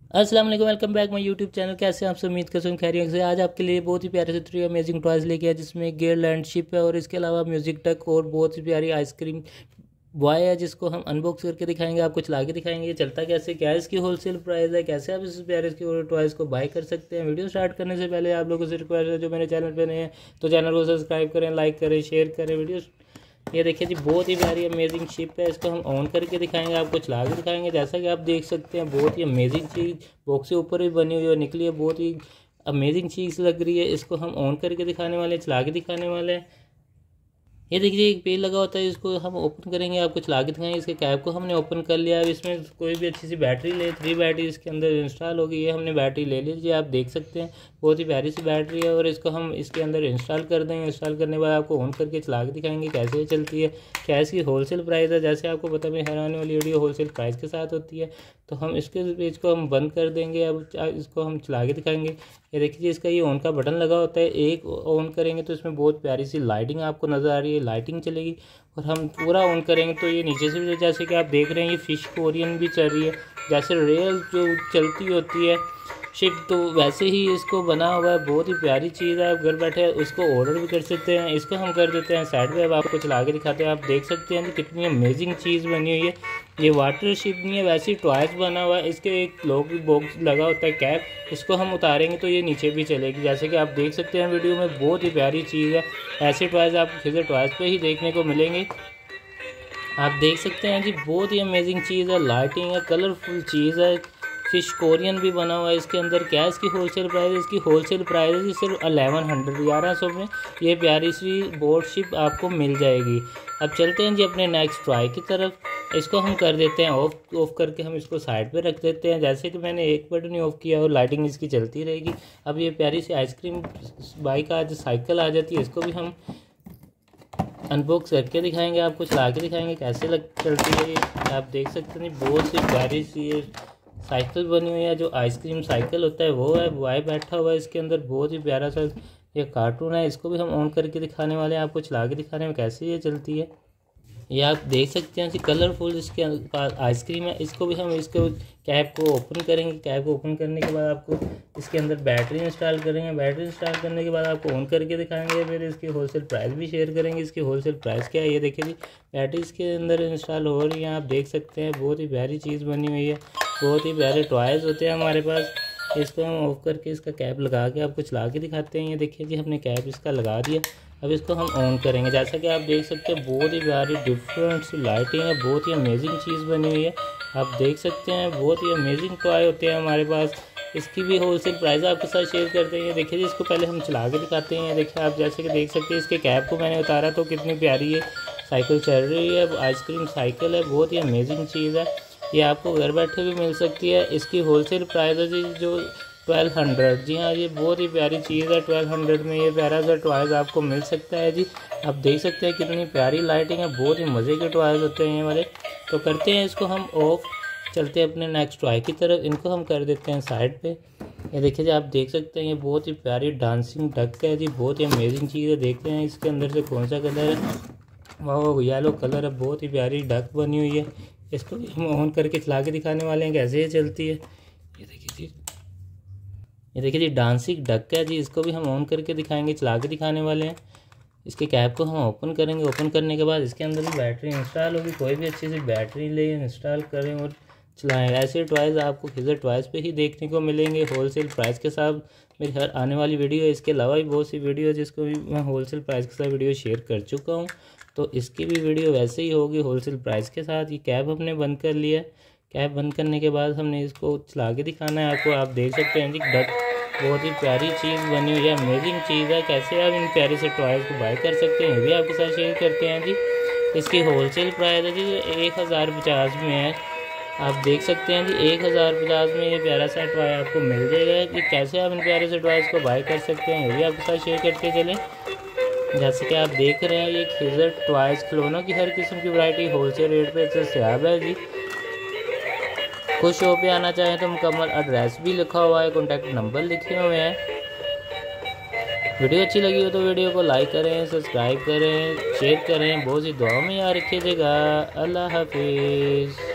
अस्सलाम वालेकुम, welcome back my YouTube channel. कैसे हैं आप सब? उम्मीद करता हूँ खैरियत से। आज आपके लिए बहुत ही प्यारे से 3 अमेजिंग टॉयज़ लेके आया, जिसमें गियरलैंड शिप है और इसके अलावा म्यूजिक टक और बहुत ही प्यारी आइसक्रीम बॉय है, जिसको हम अनबॉक्स करके दिखाएंगे, आपको चला के दिखाएंगे ये चलता कैसे, क्या इसकी होलसेल प्राइस है, कैसे आप इस प्यारे के टॉयज़ को बाय कर सकते हैं। वीडियो स्टार्ट करने से पहले आप लोगों से रिक्वेस्ट है, जो मेरे चैनल पर नए हैं तो चैनल को सब्सक्राइब करें, लाइक करें, शेयर करें। वीडियो ये देखिए जी, बहुत ही प्यारी अमेजिंग शिप है। इसको हम ऑन करके दिखाएंगे, आपको चला के दिखाएंगे। जैसा कि आप देख सकते हैं, बहुत ही अमेजिंग चीज़ बॉक्स के ऊपर भी बनी हुई और निकली है, बहुत ही अमेजिंग चीज़ लग रही है। इसको हम ऑन करके दिखाने वाले हैं, चला के दिखाने वाले हैं। ये देखिए, एक पेज लगा होता है, इसको हम ओपन करेंगे, आपको चला के दिखाएंगे। इसके कैप को हमने ओपन कर लिया। अब इसमें कोई भी अच्छी सी बैटरी ले, 3 बैटरी इसके अंदर इंस्टॉल होगी। ये हमने बैटरी ले लीजिए, आप देख सकते हैं बहुत ही प्यारी सी बैटरी है। और इसको हम इसके अंदर इंस्टॉल कर देंगे। इंस्टॉल करने के बाद आपको ऑन करके चला के दिखाएंगे कैसे ये चलती है, क्या इसकी होलसेल प्राइस है। जैसे आपको पता है, हैरानी वाली वीडियो होलसेल प्राइस के साथ होती है। तो हम इसके पेज को हम बंद कर देंगे। अब इसको हम चला के दिखाएंगे। ये देखिए, इसका ये ऑन का बटन लगा होता है। एक ऑन करेंगे तो इसमें बहुत प्यारी सी लाइटिंग आपको नज़र आ रही है, लाइटिंग चलेगी। और हम पूरा ऑन करेंगे तो ये नीचे से भी, जैसे कि आप देख रहे हैं, ये फिश कोरियन भी चल रही है, जैसे रियल जो चलती होती है शिप, तो वैसे ही इसको बना हुआ है। बहुत ही प्यारी चीज़ है। आप घर बैठे उसको ऑर्डर भी कर सकते हैं। इसको हम कर देते हैं साइड पे। अब आपको चला के दिखाते हैं। आप देख सकते हैं कि कितनी अमेजिंग चीज़ बनी हुई है। ये वाटर शिप नहीं है, वैसे ही टॉयज बना हुआ है। इसके एक लॉक बॉक्स लगा होता है, कैप, इसको हम उतारेंगे तो ये नीचे भी चलेगी। जैसे कि आप देख सकते हैं वीडियो में, बहुत ही प्यारी चीज़ है। ऐसे टॉयज आपको किसी टॉयज पे ही देखने को मिलेंगे। आप देख सकते हैं जी, बहुत ही अमेजिंग चीज़ है, लाइटिंग है, कलरफुल चीज़ है। फिश कोरियन भी बना हुआ है इसके अंदर। क्या इसकी होलसेल प्राइस है? इसकी होलसेल प्राइस है सिर्फ 1100 में ये प्यारी सी बोट शिप आपको मिल जाएगी। अब चलते हैं जी अपने नेक्स्ट टॉय की तरफ। इसको हम कर देते हैं ऑफ करके हम इसको साइड पे रख देते हैं। जैसे कि मैंने एक बटन ही ऑफ किया और लाइटिंग इसकी चलती रहेगी। अब ये प्यारी सी आइसक्रीम बाइक आज साइकिल आ जाती है, इसको भी हम अनबॉक्स करके दिखाएंगे, आपको चला के दिखाएंगे कैसे चलती है ये। आप देख सकते हैं, बहुत सी प्यारी सी साइकिल बनी हुई है। जो आइसक्रीम साइकिल होता है वो है, बॉय बैठा हुआ है इसके अंदर। बहुत ही प्यारा सा ये कार्टून है। इसको भी हम ऑन करके दिखाने वाले हैं, आपको चला के दिखाने में कैसे ये चलती है। ये आप देख सकते हैं कि कलरफुल इसके पास आइसक्रीम है। इसको भी हम इसके कैप को ओपन करेंगे। कैप को ओपन करने के बाद आपको इसके अंदर बैटरी इंस्टॉल करेंगे। बैटरी इंस्टॉल करने के बाद आपको ऑन करके दिखाएंगे। फिर इसकी होलसेल प्राइस भी शेयर करेंगे। इसकी होलसेल प्राइस क्या है ये देखिए जी, बैटरी इसके अंदर इंस्टॉल हो रही है, आप देख सकते हैं। बहुत ही प्यारी चीज़ बनी हुई है, बहुत ही प्यारे टॉयज़ होते हैं हमारे पास। इसको हम ऑफ करके इसका कैप लगा के आपको चला के दिखाते हैं। ये देखिए जी, हमने कैप इसका लगा दिया। अब इसको हम ऑन करेंगे। जैसा कि आप देख सकते हैं, बहुत ही प्यारी डिफरेंट सी लाइटिंग है, बहुत ही अमेजिंग चीज़ बनी हुई है। आप देख सकते हैं, बहुत ही अमेजिंग टॉय होते हैं हमारे पास। इसकी भी होलसेल प्राइस आपके साथ शेयर करते हैं। देखिए जी, इसको पहले हम चला के दिखाते हैं। देखिए, आप जैसे कि देख सकते हैं, इसके कैप को मैंने उतारा तो कितनी प्यारी है साइकिल चल रही है। आइसक्रीम साइकिल है, बहुत ही अमेजिंग चीज़ है। ये आपको घर बैठे भी मिल सकती है। इसकी होलसेल प्राइस है जी जो 1200। जी हाँ, ये बहुत ही प्यारी चीज़ है। 1200 में ये प्यारा सा टॉयज़ आपको मिल सकता है जी। आप देख सकते हैं कितनी प्यारी लाइटिंग है, बहुत ही मज़े के टॉयज़ होते हैं ये वाले। तो करते हैं इसको हम ऑफ, चलते हैं अपने नेक्स्ट टॉय की तरफ। इनको हम कर देते हैं साइड पे। ये देखिए जी, आप देख सकते हैं, ये बहुत ही प्यारी डांसिंग डक है जी, बहुत ही अमेजिंग चीज़ है। देखते हैं इसके अंदर से कौन सा कलर है। वाह, येलो कलर है, बहुत ही प्यारी डक बनी हुई है। इसको हम ऑन करके चला के दिखाने वाले हैं कैसे ये चलती है। ये देखिए जी, ये देखिए जी, डांसिंग डक है जी। इसको भी हम ऑन करके दिखाएंगे, चला के दिखाने वाले हैं। इसके कैप को हम ओपन करेंगे। ओपन करने के बाद इसके अंदर भी बैटरी इंस्टॉल होगी। कोई भी अच्छी सी बैटरी ले, इंस्टॉल करें और चलाएं। ऐसे टॉयज़ आपको किसी टॉयज़ पे ही देखने को मिलेंगे होलसेल प्राइस के साथ। मेरी हर आने वाली वीडियो है, इसके अलावा भी बहुत सी वीडियो है जिसको भी मैं होलसेल प्राइस के साथ वीडियो शेयर कर चुका हूँ। तो इसकी भी वीडियो वैसे ही होगी होलसेल प्राइस के साथ। ये कैप हमने बंद कर लिया। कैप बंद करने के बाद हमने इसको चला के दिखाना है आपको। आप देख सकते हैं जी, डक बहुत ही प्यारी चीज़ बनी हुई है, अमेजिंग चीज़ है। कैसे आप इन प्यारे से टॉयज़ को बाय कर सकते हैं, ये भी आपके साथ शेयर करते हैं जी। इसकी होलसेल प्राइस है जी 1050 में है। आप देख सकते हैं जी, 1050 में ये प्यारा सा टॉय आपको मिल जाएगा। कि कैसे आप इन प्यारे से टॉयज़ को बाय कर सकते हैं, ये भी आपके साथ शेयर करते चलें। जैसे कि आप देख रहे हैं, ये खिजर टॉयज़ खिलौनों की हर किस्म की वैरायटी होलसेल रेट पे दस्तयाब है जी। कुछ शॉप पे आना चाहें तो मुकम्मल एड्रेस भी लिखा हुआ है, कॉन्टैक्ट नंबर लिखे हुए हैं। वीडियो अच्छी लगी हो तो वीडियो को लाइक करें, सब्सक्राइब करें, शेयर करें। बहुत सी दुआओं में याद रखिएगा। अल्लाह हाफिज़।